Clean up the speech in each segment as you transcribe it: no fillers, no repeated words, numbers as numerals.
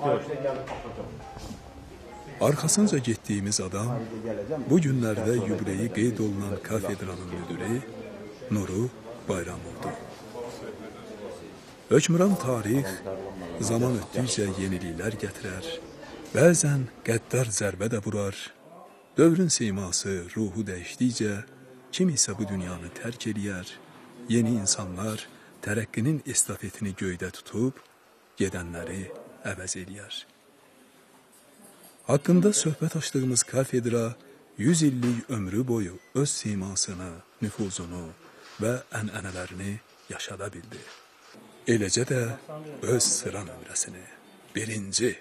Arxasınca getdiyimiz adam bu günlərdə yubileyi qeyd olunan kafedranın müdürü Nuru Bayramovdur. Hökmran tarix zaman ötdükcə yeniliklər gətirər, bəzən qəddar zərbə də vurar, dövrün siması, ruhu dəyişdikcə kim isə bu dünyanı tərk eləyər, yeni insanlar tərəqqinin estafetini göydə tutub, gedənləri əvəz eləyər. Haqqında söhbət açdığımız kafedra 100 illik ömrü boyu öz simasını, nüfuzunu və ənənələrini yaşada bildi. Eləcə də öz sıra nömrəsini, birinci.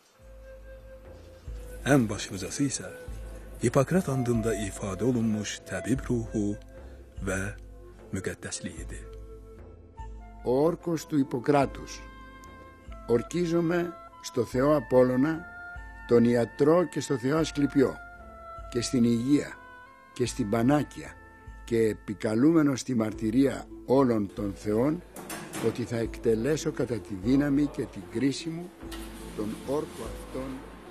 Ən başlıcası isə Hipokrat andında ifadə olunmuş təbib ruhu və müqəddəsliyidir. Ο όρκος του Ιπποκράτους. Ορκίζομαι στο Θεό Απόλλωνα, τον ιατρό και στο Θεό Ασκληπιό και στην Υγεία και στην Πανάκια και επικαλούμενο στη μαρτυρία όλων των θεών ότι θα εκτελέσω κατά τη δύναμη και την κρίση μου τον όρκο αυτόν.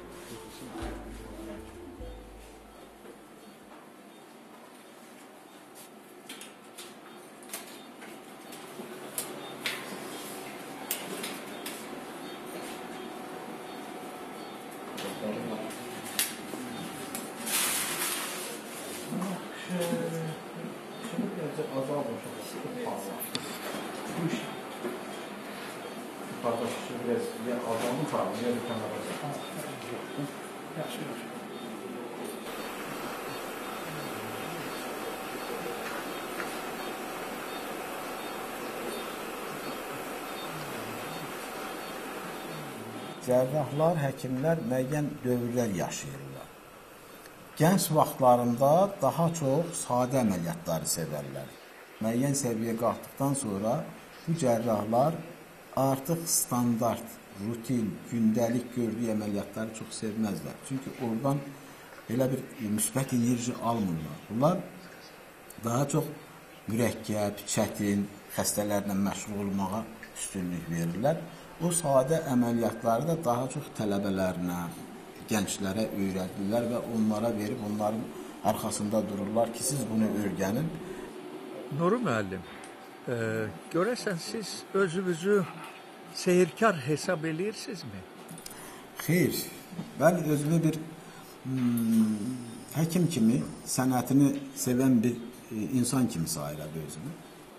Cərrahlar, həkimlər müəyyən dövrlər yaşayırlar. Gənc vaxtlarında daha çox sadə əməliyyatları sevərlər. Müəyyən səviyyə qalxdıqdan sonra bu cərrahlar artıq standart, rutin, gündəlik gördüyü əməliyyatları çox sevməzlər. Çünki oradan belə bir müsbət enerji almırlar. Bunlar daha çox mürəkkəb, çətin xəstələrlə məşğul olmağa üstünlük verirlər. O sadə əməliyyatları da daha çox tələbələrinə, gənclərə öyrədirlər və onlara verib onların arxasında dururlar ki, siz bunu öyrənin. Nuru müəllim, görəsən siz özünüzü seyirkar hesab edirsinizmi? Xeyr, mən özümü bir həkim kimi, sənətini sevən bir insan kimi sayıram özümü.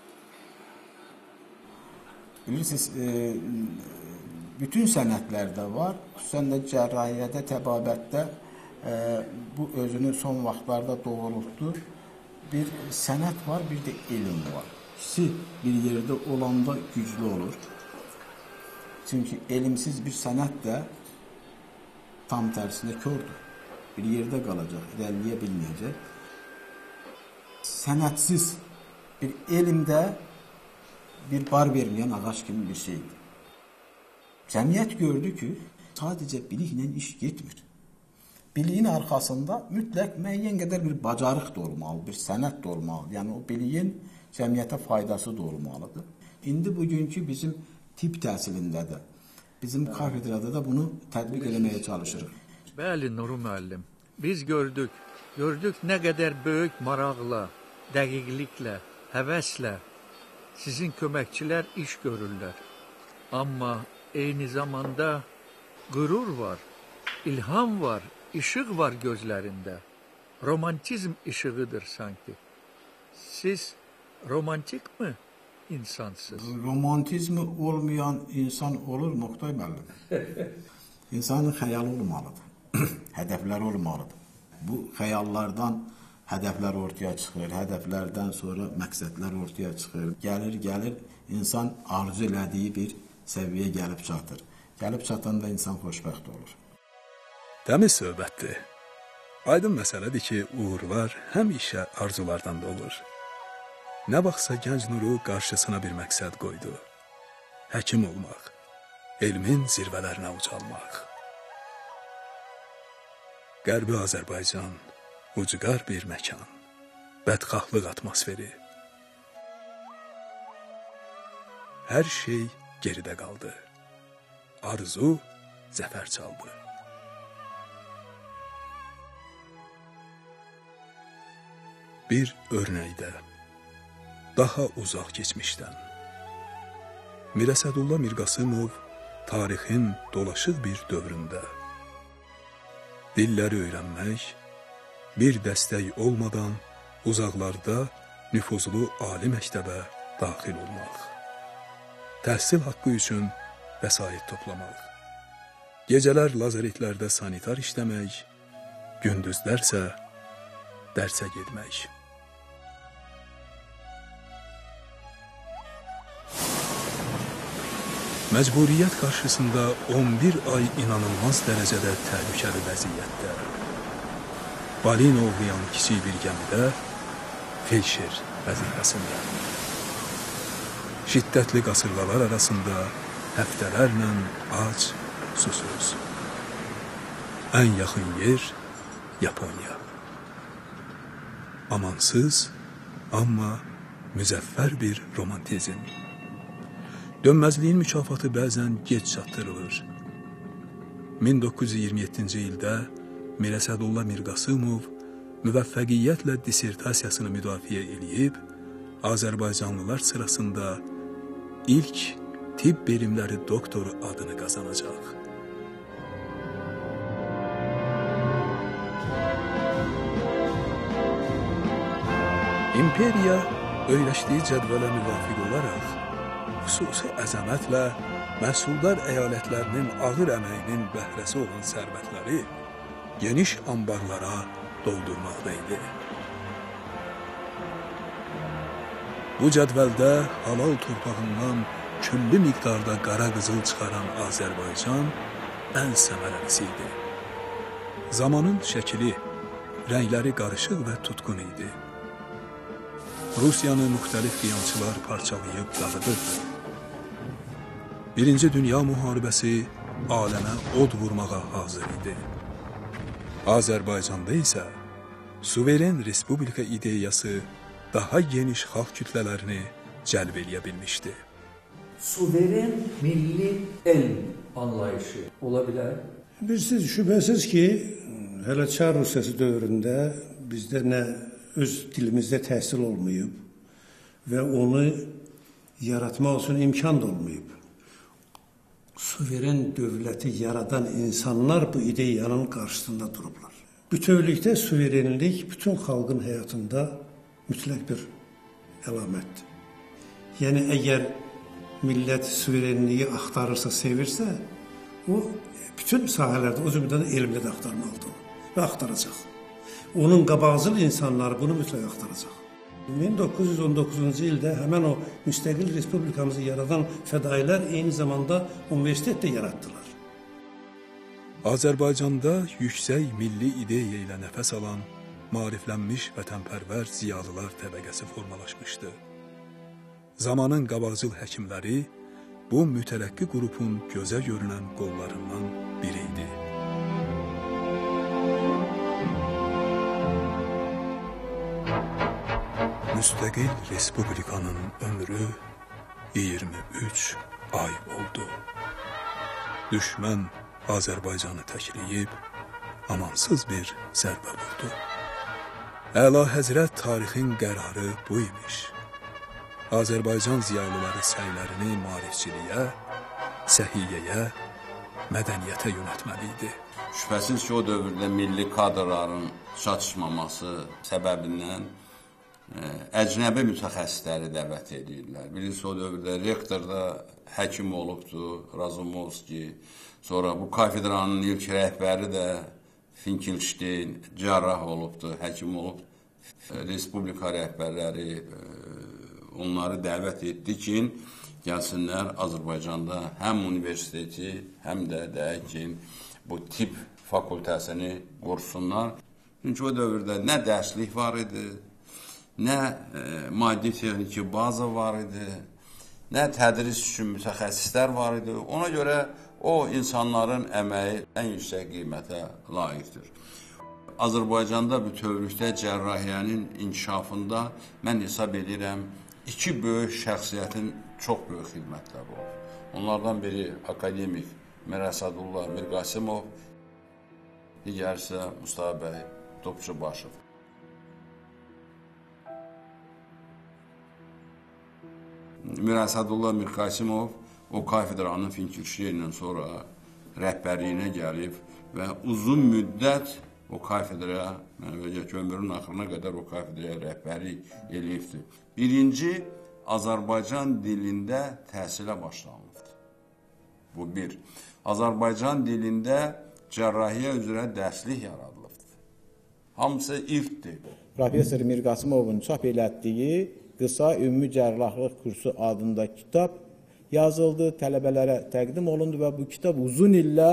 Bilirsiniz, bütün sənətlərdə var, xüsusən də cərrahiyyədə, təbabətdə bu özünü son vaxtlarda doğrultdu. Bir sənət var, bir də elm var. İkisi bir yerdə olanda güclü olur. Çünki elmsiz bir sənət də tam tərsində kördür. Bir yerdə qalacaq, irəliləyə bilməyəcək. Sənətsiz bir elmdə bir bar verməyən ağac kimi bir şeydir. Cəmiyyət gördü ki, sadəcə biliklə iş getmir. Biliyin arxasında mütləq müəyyən qədər bir bacarıq da olmalı, bir sənət də olmalı. Yəni o biliyin cəmiyyətə faydası da olmalıdır. İndi bugünkü bizim tibb təhsilində də, bizim kafedrada da bunu tətbiq eləməyə çalışırıq. Bəli, Nuru müəllim, biz gördük nə qədər böyük maraqla, dəqiqliklə, həvəslə sizin köməkçilər iş görürlər. Amma eyni zamanda qürur var, ilham var, işıq var gözlərində. Romantizm işığıdır sanki. Siz romantik mi insansınız? Romantizmi olmayan insan olur mu Oktay müəllim? İnsanın xəyalı olmalıdır, hədəfləri olmalıdır. Bu xəyallardan hədəflər ortaya çıxır, hədəflərdən sonra məqsədlər ortaya çıxır. Gəlir, insan arzu elədiyi bir səviyyə gəlib çatır. Gəlib çatanda insan xoşbəxt olur. Təmiz söhbətdir. Aydın məsələdir ki, uğurlar həmişə arzulardan da olur. Nə vaxtsa gənc Nuru qarşısına bir məqsəd qoydu. Həkim olmaq, elmin zirvələrinə ucalmaq. Qərbi Azərbaycan, ucqar bir məkan, bədxahlıq atmosferi. Hər şey geridə qaldı. Arzu zəfər çaldı. Bir örnəkdə, daha uzaq keçmişdən. Mir Əsədullah Mirqasımov tarixin dolaşıq bir dövründə dilləri öyrənmək, bir dəstək olmadan uzaqlarda nüfuzlu ali məktəbə daxil olmaq, təhsil haqqı üçün vəsait toplamaq, gecələr lazaretlərdə sanitar işləmək, gündüzlərsə dərsə getmək. Məcburiyyət qarşısında 11 ay inanılmaz dərəcədə təhlükəli vəziyyətdə, balina ovlayan kiçik bir gəmidə felşer vəzifəsində, şiddətli qasırğalar arasında həftələrlə ac, susuz. Ən yaxın yer Yaponiya. Amansız, amma müzəffər bir romantizm. Dönməzliyin mükafatı bəzən gec çatdırılır. 1927-ci ildə Mir Əsədullah Mirqasımov müvəffəqiyyətlə dissertasiyasını müdafiə edib, Azərbaycanlılar sırasında ilk tibb bilimləri doktoru adını qazanacaq. İmperiya öyrəşdiyi cədvələ müvafiq olaraq xüsusi əzəmətlə məhsuldar əyalətlərinin ağır əməyinin bəhrəsi olan sərvətləri geniş ambarlara doldurmaqda idi. Bu cədvəldə halal torpağından küllü miqdarda qara qızıl çıxaran Azərbaycan ən səmərəlisi idi. Zamanın şəkili, rəngləri qarışıq və tutqun idi. Rusiyanı müxtəlif qiyamçılar parçalayıb dağıdırdı. Birinci Dünya müharibəsi aləmə od vurmağa hazır idi. Azərbaycanda isə suveren respublika ideyası daha geniş xalq kütlələrini cəlb edə bilmişdi. Suveren milli elm anlayışı ola bilər? Bilirsiniz, şübhəsiz ki, hələ Çar Rusiyası dövründə bizdə nə öz dilimizdə təhsil olmayıb və onu yaratmaq üçün imkan da olmayıb. Suveren dövləti yaradan insanlar bu ideyanın qarşısında durublar. Bütövlükdə suverenlik bütün xalqın həyatında mütləq bir əlamətdir. Yəni, əgər millət suverenliyi axtarırsa, sevirsə, o bütün sahələrdə, o cümlədən elmdə də axtarmalıdır və axtaracaq. Onun qabaqcıl insanları bunu mütləq axtaracaq. 1919-cu ildə həmən o müstəqil respublikamızı yaradan fədailər eyni zamanda universitet də yaratdılar. Azərbaycanda yüksək milli ideya ilə nəfəs alan, maariflənmiş vətənpərvər ziyalılar təbəqəsi formalaşmışdı. Zamanın qabaqcıl həkimləri bu mütərəqqi qrupun gözə görünən qollarından biri idi. Müstəqil respublikanın ömrü 23 ay oldu. Düşmən Azərbaycanı təkləyib, amansız bir zərbə vurdu. Əla Həzrət tarixin qərarı bu imiş. Azərbaycan ziyalıları səylərini maarifçiliyə, səhiyyəyə, mədəniyyətə yönətməli idi. Şübhəsiz ki, o dövrdə milli kadrların çatışmaması səbəbindən əcnəbi mütəxəssisləri dəvət edirlər. Bilirsiniz, o dövrdə rektorda həkim olubdu, Razumovski, sonra bu kafedranın ilk rəhbəri də Finkelstein, cərrah olubdu, həkim olub. Respublika rəhbərləri onları dəvət etdi ki, gəlsinlər Azərbaycanda həm universiteti, həm də deyək ki, bu tip fakültəsini qursunlar. Çünki o dövrdə nə dərslik var idi, nə maddi texniki baza var idi, nə tədris üçün mütəxəssislər var idi. Ona görə o insanların əməyi ən yüksək qiymətə layiqdir. Azərbaycanda bütövlükdə cərrahiyyənin inkişafında mən hesab edirəm, iki böyük şəxsiyyətin çox böyük xidmətləri oldu. Onlardan biri akademik Mirəsadullah Mirqasimov, digər isə Mustafa bəy Topçubaşov. Mirəsadullah Mirqasimov o kafedranın Finkelşteynlə sonra rəhbərliyinə gəlib və uzun müddət o kafedraya, ömrünün axırına qədər o kafedraya rəhbərlik eləyibdir. Birinci, Azərbaycan dilində təhsilə başlanılıbdır. Bu bir. Azərbaycan dilində cərrahiyyə üzrə dərslik yaradılıbdır. Hamısı ilkdir. Profesör Mirqasimovun çap elətdiyi Qısa Ümumi Cərrahlıq Kursu adında kitab yazıldı, tələbələrə təqdim olundu və bu kitab uzun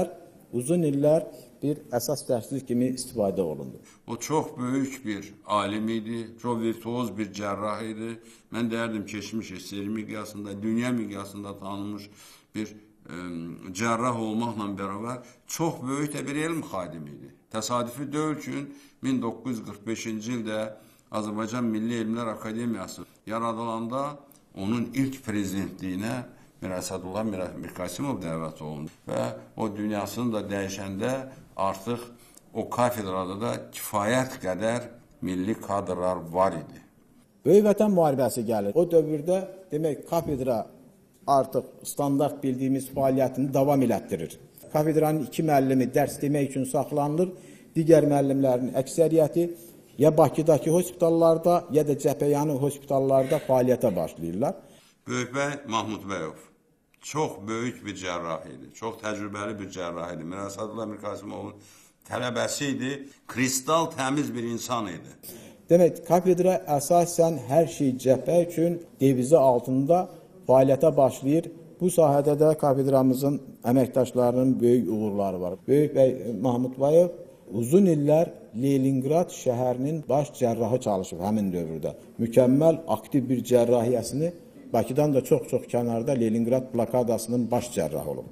illər bir əsas dərslik kimi istifadə olundu. O çox böyük bir alim idi, çox virtuoz bir cərrah idi. Mən deyərdim keçmiş SSR miqyasında, dünya miqyasında tanınmış bir cərrah olmaqla bərabər çox böyük də bir elm xadimi idi. Təsadüfi deyil ki, 1945-ci ildə Azərbaycan Milli Elmlər Akademiyası yaradılanda onun ilk prezidentliyinə Mirəsadullah Mirqasimov dəvət olundu və o dünyasını da dəyişəndə artıq o kafedrada da kifayət qədər milli kadrlar var idi. Böyük Vətən müharibəsi gəlir. O dövrdə demək kafedra artıq standart bildiyimiz fəaliyyətini davam elətdirir. Kafedranın 2 müəllimi dərs demək üçün saxlanılır. Digər müəllimlərin əksəriyyəti ya Bakıdakı hospitallarda, ya da cəbhəyanı hospitallarda fəaliyyətə başlayırlar. Böyükbəy Mahmudbəyov çox böyük bir cərrah idi, çox təcrübəli bir cərrah idi. Mirəsadullah Mirqasimovun tələbəsi idi, kristal təmiz bir insan idi. Demək, kafedra əsasən hər şey cəbhə üçün devizi altında fəaliyyətə başlayır. Bu sahədə də kafedramızın əməkdaşlarının böyük uğurları var. Böyükbəy Mahmudbəyov uzun illər Leningrad şəhərinin baş cərrahı çalışıb həmin dövrdə. Mükəmməl, aktiv bir cərrahiyyəsini Bakıdan da çox-çox kənarda Leningrad blokadasının baş cərrahı olub.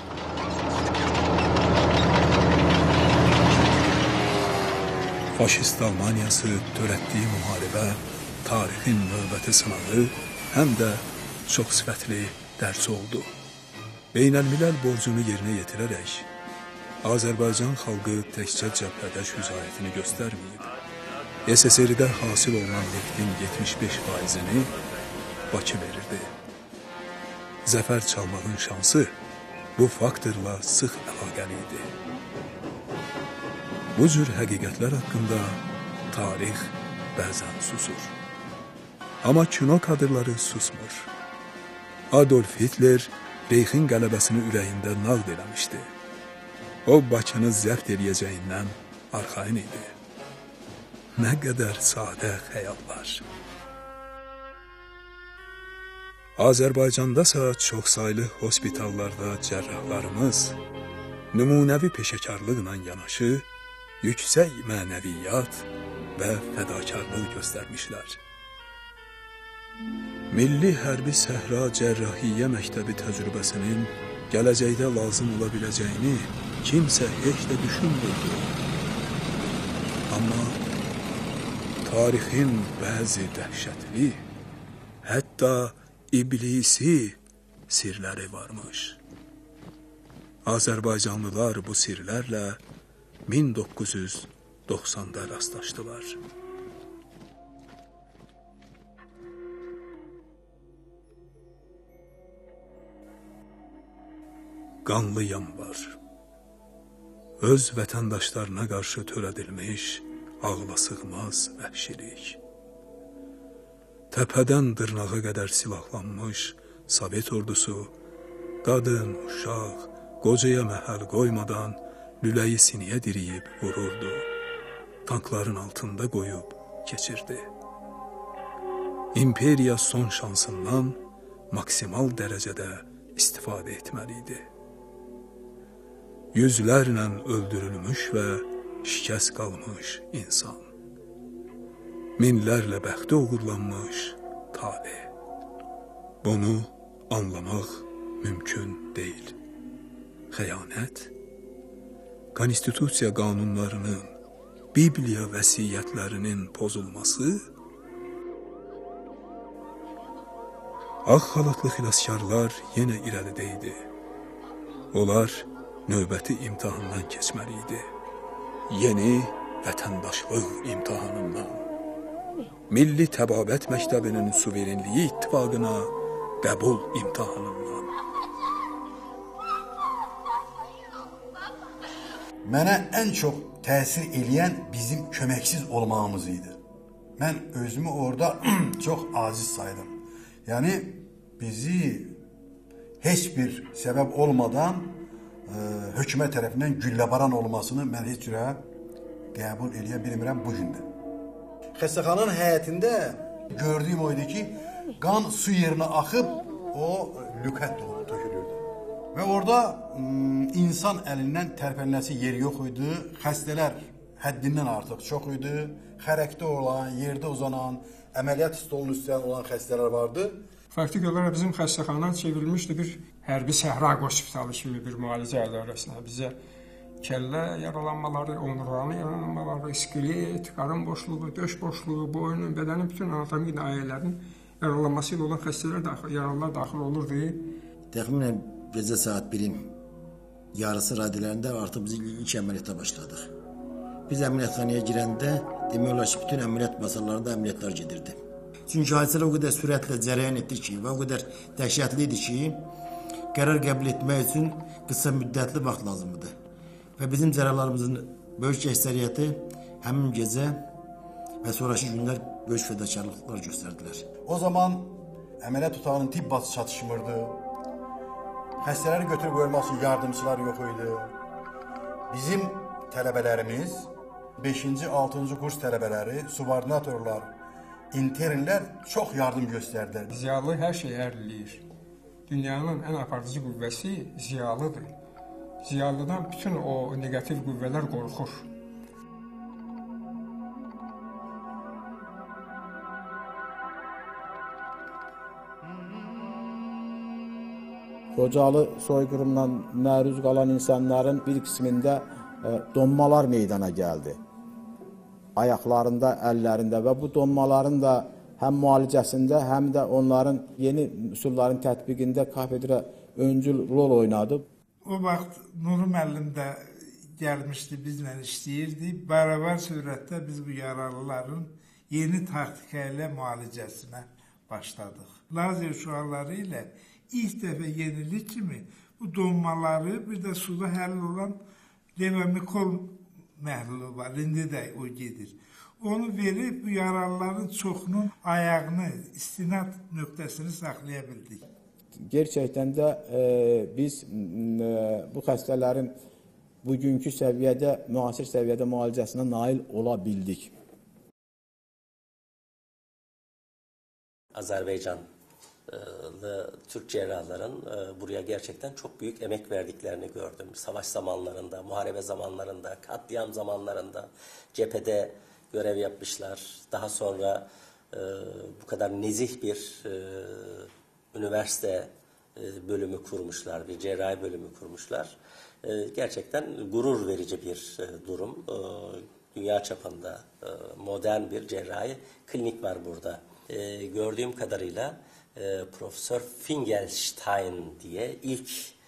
Faşist Almaniyası törətdiyi müharibə tarixin növbəti sınağı həm də çox sifətli dərs oldu. Beynəlmiləl borcunu yerinə yetirərək Azərbaycan xalqı təkcə cəbhədə şücaətini göstərməyib. SSR-də hasil olunan neftin 75%-ni Bakı verirdi. Zəfər çalmağın şansı bu faktorla sıx əlaqəli idi. Bu cür həqiqətlər haqqında tarix bəzən susur. Amma kino kadrları susmur. Adolf Hitler Reyxin qələbəsini ürəyində nağd eləmişdi. O, Bakını zəbt eləyəcəyindən arxayın idi. Nə qədər sadə xəyallar. Azərbaycandasa çoxsaylı hospitallarda cərrahlarımız nümunəvi peşəkarlıqla yanaşı yüksək mənəviyyat və fədakarlıq göstərmişlər. Milli Hərbi Səhra Cərrahiyyə Məktəbi təcrübəsinin gələcəkdə lazım ola biləcəyini kimsə heç də düşünmürdü. Amma tarixin bəzi dəhşətli, hətta iblisi sirləri varmış. Azərbaycanlılar bu sirlərlə 1990-da rastlaşdılar. Qanlı yanvar. Öz vətəndaşlarına qarşı törədilmiş ağla sığmaz vəhşilik. Təpədən dırnağa qədər silahlanmış Sovet ordusu qadın, uşaq, qocaya məhəl qoymadan lüləyi siniyə diriyib vururdu. Tankların altında qoyub keçirdi. İmperiya son şansından maksimal dərəcədə istifadə etməli idi. Yüzlərlə öldürülmüş və şikəst qalmış insan. Minlərlə bəxti uğurlanmış talih. Bunu anlamaq mümkün deyil. Xəyanət, konstitusiya qanunlarının, Bibliya vəsiyyətlərinin pozulması, ağ xalatlı xilaskarlar yenə irəlidə idi. Onlar növbəti imtahandan keçməli idi. Yeni vətəndaşlıq imtahanından. Milli Təbabət Məktəbinin suverenliyi ittifaqına qəbul imtahanından. Mənə ən çox təsir eləyən bizim köməksiz olmağımız idi. Mən özümü orada çox aciz saydım. Yəni bizi heç bir səbəb olmadan hökumət tərəfindən gülləbaran olmasını mən heç cürə qəbul eləyə bilmirəm bu gündə. Xəstəxananın həyətində gördüyüm o idi ki, qan su yerinə axıb o lükət doğru tökülürdü. Və orada insan əlindən tərpənməsi yer yox idi, xəstələr həddindən artıq çox idi, xərəkdə olan, yerdə uzanan, əməliyyat stolunun üstündə olan xəstələr vardı. Faktik olaraq bizim xəstəxana çevrilmişdi bir hərbi səhra hospitalı kimi bir müalicə idarəsinə. Bizə kəllə yaralanmaları, omurganın yaralanmaları, iskelet, qarın boşluğu, döş boşluğu, boynun, bədənin bütün anatomik nahiyələrinin yaralanması ilə olan xəstələr yaralılar daxil olurdu. Təxminən gecə saat 1-in yarısı radələrində artıq biz ilk əməliyyata başladıq. Biz əməliyyatxanaya girəndə demək olar ki, bütün əməliyyat masalarında əməliyyatlar gedirdi. Çünki hadisələr o qədər sürətlə cərəyan etdi ki, və o qədər dəhşətli idi ki, qərar qəbul etmək üçün qısa müddətli vaxt lazımdır. Və bizim cərəlarımızın böyük əksəriyyəti həmin gecə və sonraki günlər böyük fədakarlıqlar göstərdilər. O zaman əməliyyat otağının tibb bazı çatışmırdı. Xəstələri götürüb qoyulmaq üçün yardımçılar yox idi. Bizim tələbələrimiz, 5-ci, 6-cı kurs tələbələri, subordinatorlar, internlər çox yardım göstərdilər. Ziyalı hər şey ərləyir. Dünyanın ən aparıcı qüvvəsi ziyalıdır. Ziyalıdan bütün o negativ qüvvələr qorxur. Xocalı soyqırımdan məruz qalan insanların bir qismində donmalar meydana gəldi. Ayaqlarında, əllərində və bu donmaların da həm müalicəsində, həm də onların yeni üsulların tətbiqində kafedra öncül rol oynadı. O vaxt Nuru müəllim də gəlmişdi, bizlə işləyirdi. Bərabər surətdə biz bu yaralıların yeni taktika ilə müalicəsinə başladıq. Lazer şüaları ilə ilk dəfə yenilik kimi bu donmaları bir də suda həll olan levomikol məhlulu var, indi də o gedir. Onu verib bu yaralıların çoxunun ayağını, istinad nöqtəsini saxlaya bildik. Gerçəkdən də biz bu xəstələrin bugünkü səviyyədə, müasir səviyyədə müalicəsinə nail ola bildik. Azerbaycanlı Türk cerrahların buraya gerçekten çok büyük emek verdiklerini gördüm. Savaş zamanlarında, muharebe zamanlarında, katliam zamanlarında cephede görev yapmışlar. Daha sonra bu kadar nezih bir üniversite bölümü kurmuşlar, bir cerrahi bölümü kurmuşlar. Gerçekten gurur verici bir durum. Dünya çapında modern bir cerrahi klinik var burada. Gördüğüm kadarıyla Profesör Finkelstein diye ilk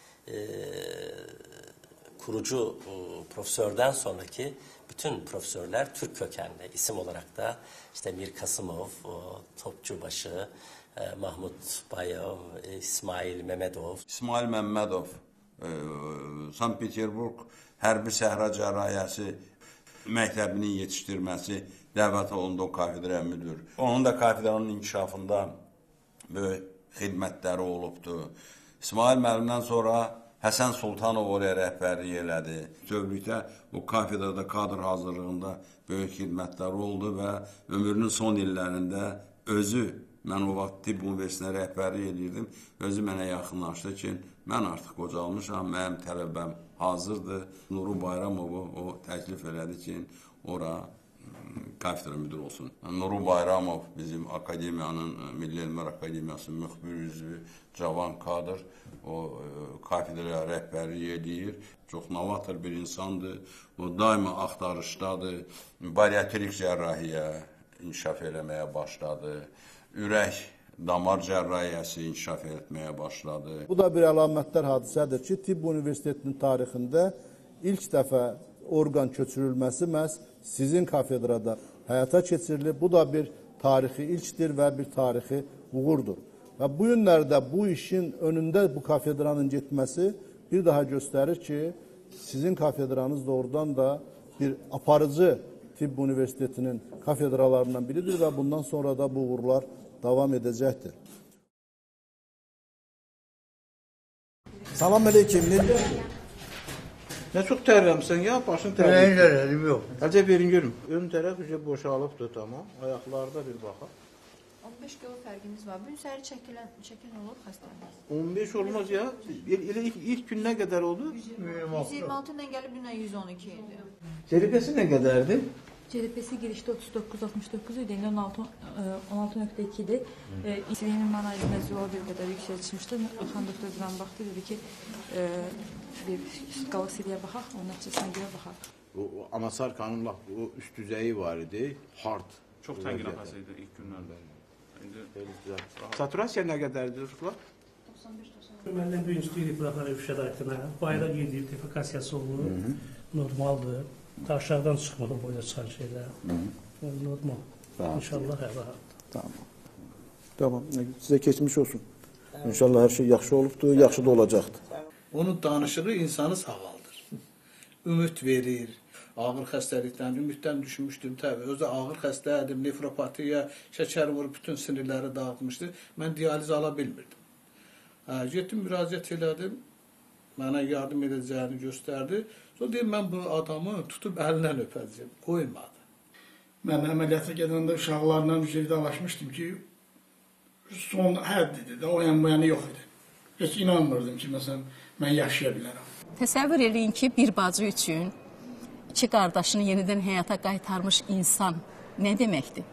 kurucu profesörden sonraki bütün profesörler Türk kökenli. İsim olarak da işte Mir Kasımov, Topçubaşı, Mahmut Bayov, İsmail Mehmedov. İsmail Mehmedov, Sankt Peterburg Hərbi Səhra Cərrahiyyəsi məktəbinin yetişdirməsi dəvət olundu o kafedraya müdür. Onun da kafedranın inkişafında böyük xidmətləri olubdu. İsmail müəllimdən sonra Həsən Sultanov oraya rəhbərlik elədi. Bütövlükdə o kafedrada kadr hazırlığında böyük xidmətləri oldu və ömrünün son illərində özü, mən o vaxt tibb universitetinə rəhbərlik edirdim, özü mənə yaxınlaşdı ki, mən artıq qocalmışam, mənim tələbəm hazırdır. Nuru Bayramovu o təklif elədi ki, ora kafedra müdür olsun. Nuru Bayramov bizim akademiyanın, Milli Elmlər Akademiyasının müxbir üzvü, cavan kadr, o kafedraya rəhbərlik edir. Çox novator bir insandır. O daima axtarışdadır. Bariatrik cərrahiyyə inkişaf eləməyə başladı. Ürək damar cərrahiyyəsi inkişaf etməyə başladı. Bu da bir əlamətdar hadisədir ki, Tibb Universitetinin tarixində ilk dəfə orqan köçürülməsi məhz sizin kafedrada həyata keçirilib. Bu da bir tarixi ilkdir və bir tarixi uğurdur. Və bu günlərdə bu işin önündə bu kafedranın getməsi bir daha göstərir ki, sizin kafedranız doğrudan da bir aparıcı Tibb Universitetinin kafedralarından biridir və bundan sonra da bu uğurlar davam edəcəkdir. Salam aleyküm. Ne çok terlemsin ya, başın terlemsin. Terledim yok. Hadi verin görüm. Ön tərəf üzə boşalıbdır, tamam. Ayaqlarda bir baxaq. 15 kilo fərqimiz var. Bu gün səhər çəkən olub xəstəmiz. 15 olmaz ya. İlk gün nə qədər oldu? 126 ilə gəlib dünən 112 idi. Cərbəsi nə qədərdir? CDP-si girişdə 39-69 idi, indi 16.2 idi. İnsulinin analizində züval bir qədər yüksək çıxmışdı. Xan doktordan baxdı, dedi ki, bir skala seriyə baxaq, onun nəticəsinə görə baxaq. Anasarkanın üst düzəyi var idi, hard. Çox təngin apası idi ilk günlərdə. Saturasiya nə qədərdir uşaqlar? 95-90. Məndən birinci deyirik buraxar ev şəraitine. Bayra gedir, defekasiyası olur, normaldır. Aşağıdan çıxmadı boya çıxan şeylər. Normal. İnşallah hər rahat. Tamam. Sizə keçmiş olsun. İnşallah hər şey yaxşı olubdur, yaxşı da olacaqdır. Onun danışığı insanı sağaldır. Ümid verir. Ağır xəstəlikdən, ümiddən düşmüşdüm. Təbii, özü ağır xəstəydim, nefropatiya, şəkər vurub bütün sinirləri dağıtmışdı. Mən dializ ala bilmirdim. Getdim, müraciət elədim. Mənə yardım edəcəyini göstərdi. Sonra deyim, mən bu adamı tutub əlindən öpəcəyim. Qoymadı. Mən əməliyyata gedəndə uşaqlarla vidalaşmışdım ki, son həddidir də, o yan bu yana yox idi. Heç inanmırdım ki, məsələn, mən yaşaya bilərəm. Təsəvvür eləyin ki, bir bacı üçün iki qardaşını yenidən həyata qaytarmış insan nə deməkdir?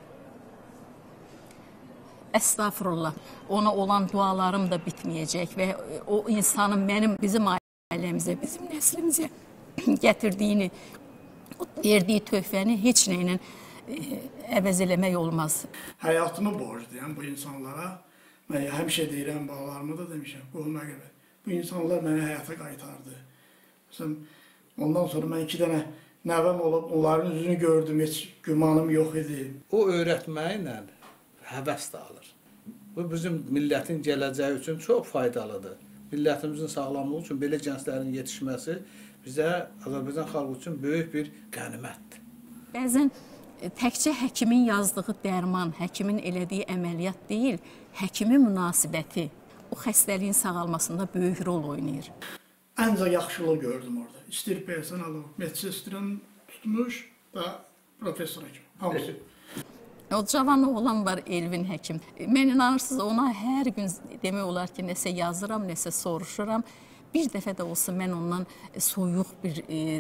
Əstağfurullah, ona olan dualarım da bitməyəcək və o insanın bizim ailəmizə, bizim nəslimizə gətirdiyini, verdiyi töhfəni heç nə ilə əvəz eləmək olmaz. Həyatımı borcluyam bu insanlara. Mən həmişə deyirəm, bağlarımı da demişəm, qohuma qədər. Bu insanlar məni həyata qaytardı. Məsələn, ondan sonra mən 2 dənə nəvəm olub, onların üzünü gördüm, heç gümanım yox idi. O öyrətməklə həvəs də alır. Bu bizim millətin gələcəyi üçün çox faydalıdır. Millətimizin sağlamlığı üçün belə gənclərin yetişməsi bizə, Azərbaycan xalqı üçün böyük bir qənimətdir. Bəzən təkcə həkimin yazdığı dərman, həkimin elədiyi əməliyyat deyil, həkimin münasibəti o xəstəliyin sağalmasında böyük rol oynayır. Ancaq yaxşılıq gördüm orada. İstir personalı, medsestran tutmuş və professor həkim. Hamısı. O cavan oğlan var, Elvin həkim. Mən inanırsınız, ona hər gün demək olar ki, nəsə yazıram, nəsə soruşuram. Bir dəfə də olsa mən ondan soyuq bir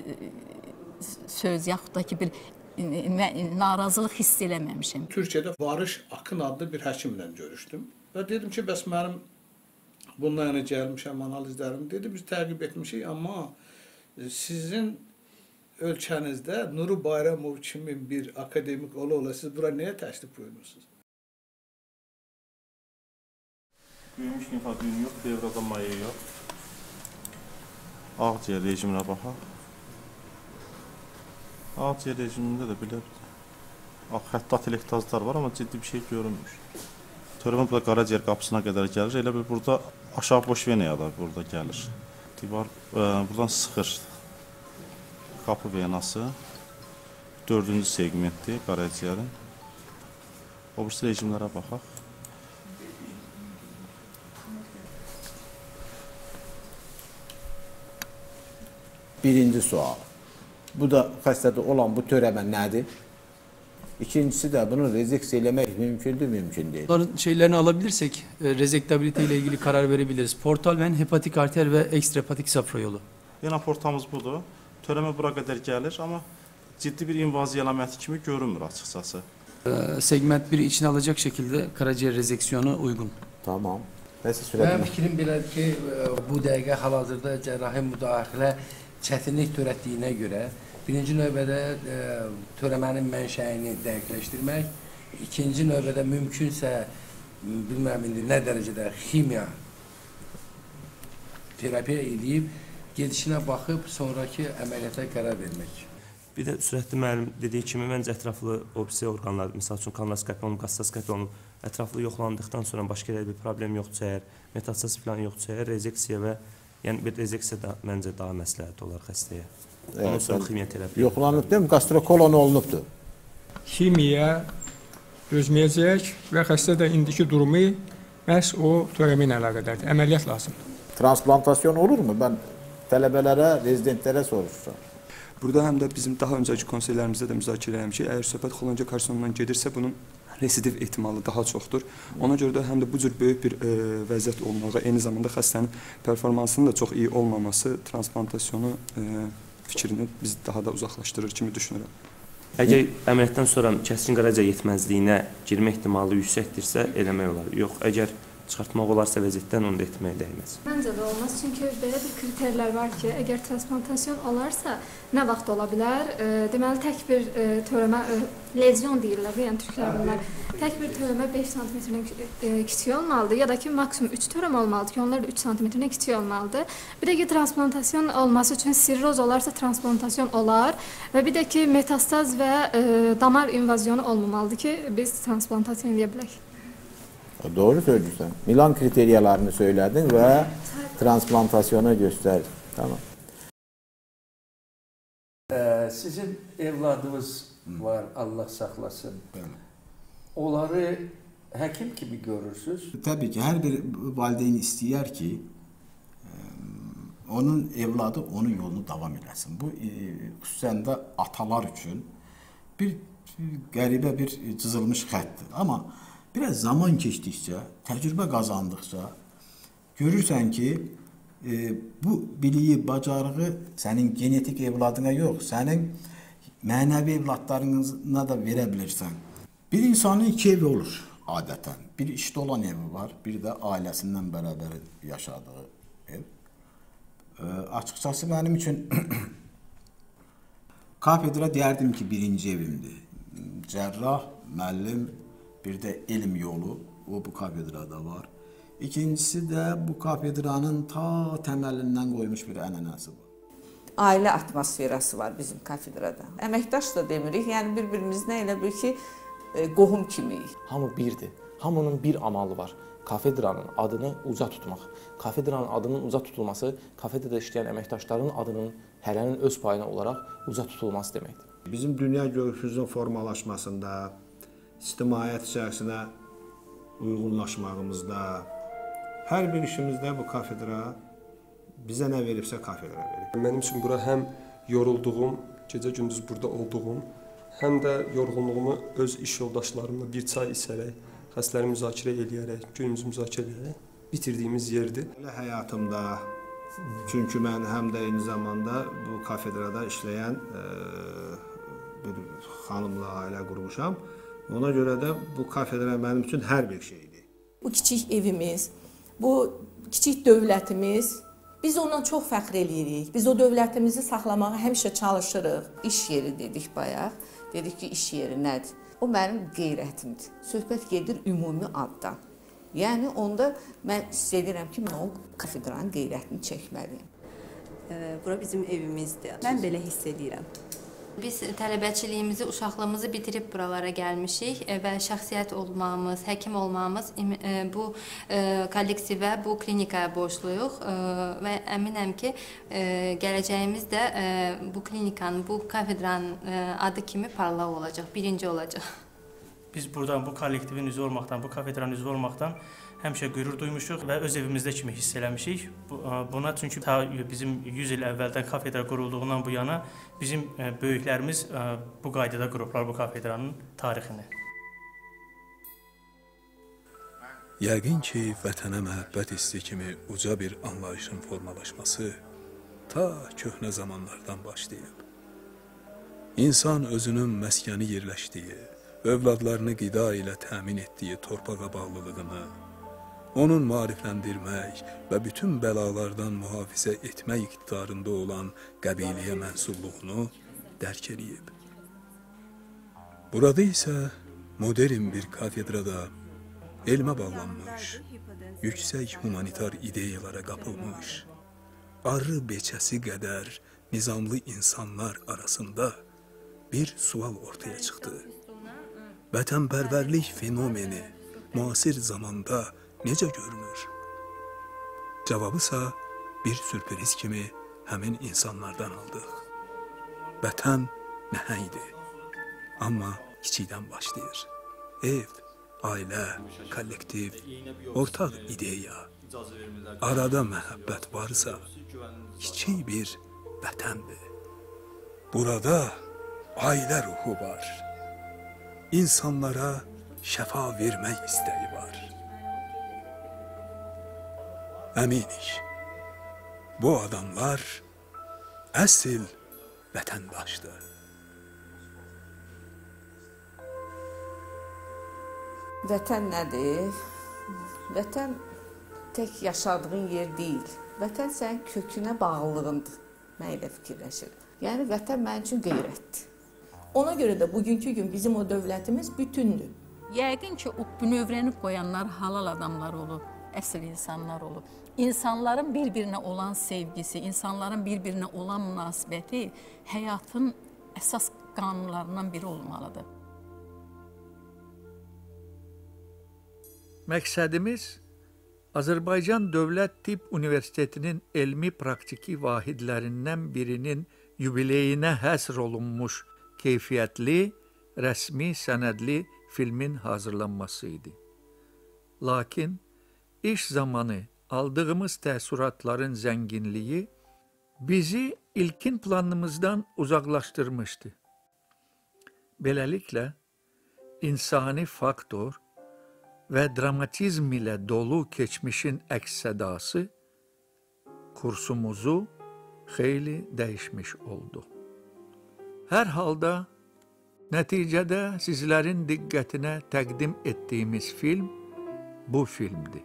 söz, yaxud da ki, bir narazılıq hiss eləməmişim. Türkiyədə Barış Akın adlı bir həkimlə görüşdüm və dedim ki, bəs mənim bununla yana gəlmişəm analizlərim. Dedi, biz təqib etmişik, amma sizin ölkənizdə Nuru Bayramov kimi bir akademik ola-ola siz bura nəyə təşrif buyurmuşsunuz? Büyümüş limfadiyum yox, devrada maye yox. Ağciyər rejiminə baxaq. Ağciyər rejimində də belə xətta telektazlar var, amma ciddi bir şey görünmür. Törəmə burada qaraciyər qapısına qədər gəlir. Elə bir burada aşağı boş venaya da burada gəlir. Divar buradan sıxır. Qapı venası 4-cü segmentdir qaraciyərin. O birisi rejimlərə baxaq. Birinci sual. Bu da xəstədə olan bu törəmə nədir? İkincisi də bunu rezeksiya eləmək mümkündür, mümkün deyil. Bunların şeylerini alabilirsek rezektabilite ile ilgili karar verebiliriz. Portal ven, hepatik arter ve ekstrahepatik safra yolu. Yine portamız budur. Törəmə bura qədər gəlir, amma ciddi bir invaziya əlaməti kimi görünmür açıkçası. Segment 1'i içine alacak şekilde karaciğer rezeksiyonu uygun. Tamam. Mənim fikrim belədir ki, bu dəqiqə hal-hazırda cərrahi müdaxilə çətinlik törətdiyinə görə birinci növbədə törəmənin mənşəyini dəqiqləşdirmək, ikinci növbədə mümkünsə bilmem indi nə dərəcədə ximiya terapiya edib, gedişinə baxıb sonraki əməliyyata qərar vermək. Bir də Sürətli müəllim dediyi kimi, məncə ətraflı obsidiya orqanlar, misal üçün kolonoskopiya olunub, qastoskopiya olunub, ətraflı yoxlandıqdan sonra başqa bir problem yoxdursa əgər, metastaz falan yoxdursa əgər, rezeksiya və yəni bir rezeksiya da məncə daha məsləhət olar xəstəyə. Ondan sonra ximiya terapiya. Yoxlanıb deyim, gastrokolon olunubdur. Ximiya özməyəcək və xəstə də indiki durumu məhz o törəmi ilə əlaqədardır. Əməliyyat lazımdır. Transplantasyon olur mu? Ben tələbələrə, rezidentlere soruşacağım. Burada həm də bizim daha öncəki konseylərimizdə də müzakirə edirəm ki, əgər söhbət xolonca karsinomundan gedirsə, bunun residiv ehtimalı daha çoxdur. Ona görə də həm də bu cür böyük bir vəziyyət olmağı, eyni zamanda xəstənin performansının da çox iyi olmaması transplantasyonu fikrini biz daha da uzaqlaşdırır kimi düşünürəm. Əgər əməliyyatdan sonra kəskin qaraciğər yetməzliyinə girmə ehtimalı yüksəkdirsə, eləmək olar. Yox, əgər çıxartmaq olarsa vəziyyətdən onu da etməyə dəyməz. Məncə də olmaz, çünki belə bir kriterlər var ki, əgər transplantasyon olarsa, nə vaxt ola bilər? Deməli, tək bir törəmə, lezyon deyirlər, yəni türklər bunlar, tək bir törəmə 5 cm-dən kiçik olmalıdır, ya da ki, maksimum 3 törəm olmalıdır ki, onlar da 3 cm-dən kiçik olmalıdır. Bir də ki, transplantasyon olması üçün sirroz olarsa transplantasyon olar və bir də ki, metastaz və damar invazyonu olmamalıdır ki, biz transplantasyon edə bilək. Doğru söylüyorsun. Milan kriteriyalarını söyledin ve transplantasyona gösterdin. Tamam. Sizin evladınız var, Allah saxlasın. Onları həkim kimi görürsünüz? Tabii ki, her bir valideyn istəyər ki, onun evladı onun yolunu davam eləsin. Bu, xüsusən də atalar üçün bir qəribə bir cızılmış xəttir. Amma biraz zaman keçdikcə, təcrübə qazandıqca görürsən ki, bu biliyi, bacarığı sənin genetik evladına yox, sənin mənəvi evladlarına da verə bilirsən. Bir insanın iki evi olur adətən. Bir işdə olan evi var, bir də ailəsindən bərabər yaşadığı ev. Açıqcası mənim üçün kafedra deyərdim ki, birinci evimdir. Cərrah, müəllim, bir də elm yolu, o bu kafedrada var. İkincisi də bu kafedranın ta təməlindən qoymuş bir ənənəsi var. Ailə atmosferası var bizim kafedrada. Əməkdaş da demirik, yəni bir-birimizlə elə bil ki, qohum kimiyik. Hamı birdir, hamının bir amalı var. Kafedranın adını uca tutmaq. Kafedranın adının uca tutulması, kafedrada işləyən əməkdaşların adının hələnin öz payına olaraq uca tutulması deməkdir. Bizim dünya görüşümüzün formalaşmasında, ictimaiyyət içərisinə uyğunlaşmağımızda, hər bir işimizdə bu kafedra bizə nə veribsə kafedra verir. Mənim üçün bura həm yorulduğum, gecə-gündüz burada olduğum, həm də yorğunluğumu öz iş yoldaşlarımla bir çay içərək, xəstələri müzakirə eləyərək, günümüzü müzakirə eləyərək bitirdiyimiz yerdir. Həyatımda, çünki mən həm də eyni zamanda bu kafedrada işləyən bir xanımla ailə qurmuşam. Ona görə də bu kafedra mənim üçün hər bir şeydir. Bu kiçik evimiz, bu kiçik dövlətimiz, biz ondan çox fəxr eləyirik. Biz o dövlətimizi saxlamağa həmişə çalışırıq. İş yeri dedik bayaq. Dedik ki, iş yeri nədir? O mənim qeyrətimdir. Söhbət gedir ümumi addan. Yəni onda mən hiss edirəm ki, mən o kafedranın qeyrətini çəkməliyim. Bura bizim evimizdir. Mən belə hiss edirəm. Biz tələbəçiliyimizi, uşaqlığımızı bitirib buralara gəlmişik və şəxsiyyət olmağımız, həkim olmağımız bu kollektivə, bu klinikaya borcluyuq və əminəm ki, gələcəyimiz də bu klinikanın, bu kafedranın adı kimi parlaq olacaq, birinci olacaq. Biz buradan bu kollektivin üzvü olmaqdan, bu kafedranın üzvü olmaqdan həmişə qürur duymuşuq və öz evimizdə kimi hiss eləmişik. Buna çünki bizim 100 il əvvəldən kafedra qurulduğundan bu yana bizim böyüklərimiz bu qaydada qurublar bu kafedranın tarixini. Yəqin ki, vətənə məhəbbət hissi kimi uca bir anlayışın formalaşması ta köhnə zamanlardan başlayıb. İnsan özünün məskəni yerləşdiyi, övladlarını qida ilə təmin etdiyi torpağa bağlılığını, onun maarifləndirmək və bütün bəlalardan mühafizə etmək iqtidarında olan qəbiliyə mənsubluğunu dərk edib. Burada isə modern bir kafedrada elmə bağlanmış, yüksək humanitar ideyalara qapılmış, arı beçəsi qədər nizamlı insanlar arasında bir sual ortaya çıxdı. Vətənpərvərlik fenomeni müasir zamanda necə görünür? Cavabısa bir sürpriz kimi həmin insanlardan aldıq. Vətən nəhəngdir, amma kiçikdən başlayır. Ev, ailə, kollektiv, ortaq ideya, arada məhəbbət varsa, kiçik bir vətəndir. Burada ailə ruhu var. İnsanlara şəfa vermək istəyi var. Əminik, bu adamlar əsl vətəndaşdır. Vətən nədir? Vətən tək yaşadığın yer deyil. Vətən sənin kökünə bağlılığındır. Mən elə fikirləşirəm. Yəni vətən mənim üçün qeyrətdir. Ona görə də bugünkü gün bizim o dövlətimiz bütündür. Yəqin ki, o bünövrəni qoyanlar halal adamlar olub, əsl insanlar olub. İnsanların bir-birinə olan sevgisi, insanların bir-birinə olan münasibəti həyatın əsas qanunlarından biri olmalıdır. Məqsədimiz Azərbaycan Dövlət Tibb Universitetinin elmi-praktiki vahidlərindən birinin yubileyinə həsr olunmuş keyfiyyətli, rəsmi, sənədli filmin hazırlanması idi. Lakin iş zamanı aldığımız təəssüratların zənginliyi bizi ilkin planımızdan uzaqlaşdırmışdı. Beləliklə, insani faktor və dramatizm ilə dolu keçmişin əks-sədası kursumuzu xeyli dəyişmiş oldu. Hər halda nəticədə sizlərin diqqətinə təqdim etdiyimiz film bu filmdir.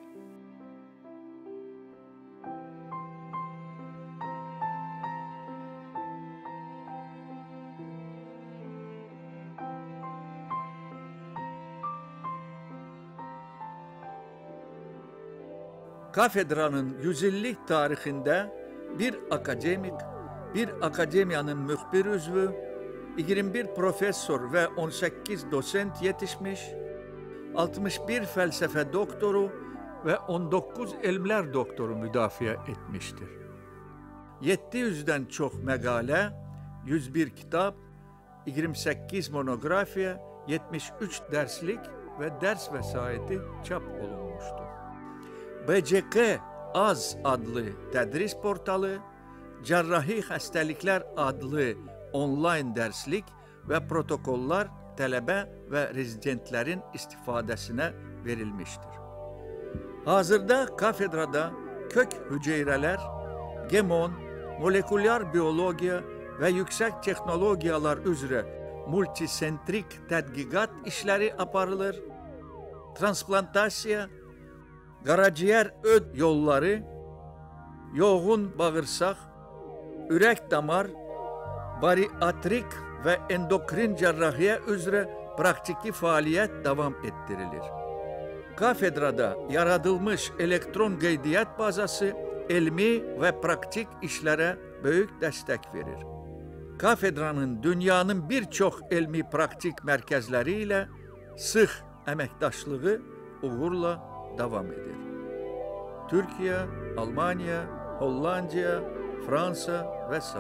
Kafedranın 100 illik tarixində bir akademik, bir akademiyanın müxbir üzvü, 21 professor və 18 dosent yetişmiş, 61 fəlsəfə doktoru və 19 elmlər doktoru müdafiə etmişdir. 700-dən çox məqalə, 101 kitab, 28 monografiya, 73 dərslik və dərs vəsaiti çap olunmuşdur. BCK Az adlı tədris portalı, Cərrahi Xəstəliklər adlı onlayn dərslik və protokollar tələbə və rezidentlərin istifadəsinə verilmişdir. Hazırda kafedrada kök hüceyrələr, gemon, molekulyar biologiya və yüksək texnologiyalar üzrə multisentrik tədqiqat işləri aparılır, transplantasiya, qaraciyər öd yolları, yoğun bağırsaq, ürək-damar, bariatrik və endokrin cərrahiyyə üzrə praktiki fəaliyyət davam etdirilir. Kafedrada yaradılmış elektron qeydiyyat bazası elmi və praktik işlərə böyük dəstək verir. Kafedranın dünyanın bir çox elmi praktik mərkəzləri ilə sıx əməkdaşlığı uğurla davam edir. Türkiyə, Almaniya, Hollandiya, Fransa və s.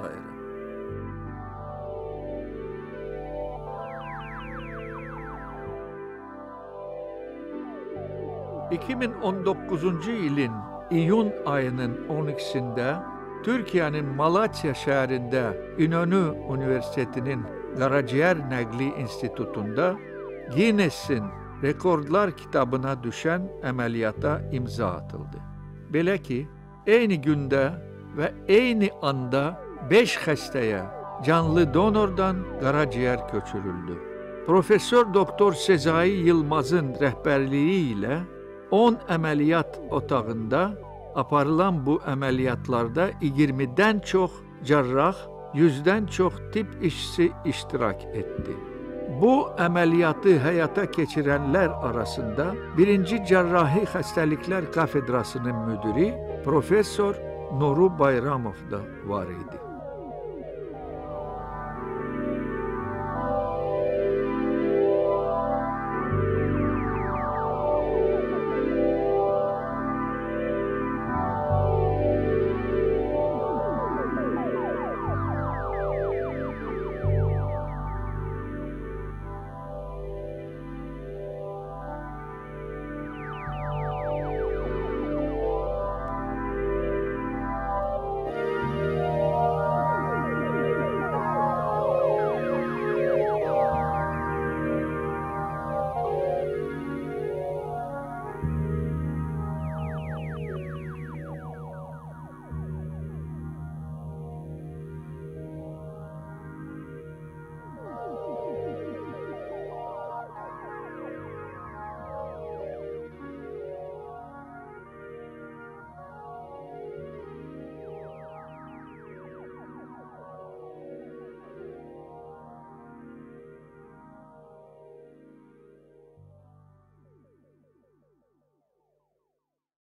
2019-cu ilin iyun ayının 12-sində Türkiyənin Malatya şəhərində İnönü Universitetinin Qaraciyər Nəqli İnstitutunda Guinness'in rekordlar kitabına düşən əməliyyata imza atıldı. Belə ki, eyni gündə və eyni anda 5 xəstəyə canlı donordan qaraciyər köçürüldü. Professor Doktor Sezai Yılmazın rəhbərliyi ilə 10 əməliyyat otağında aparılan bu əməliyyatlarda 20-dən çox cərrah, 100-dən çox tibb işçisi iştirak etdi. Bu əməliyyatı həyata keçirənlər arasında 1-ci Cərrahi Xəstəliklər Kafedrasının müdiri Professor Nuru Bayramov da var idi.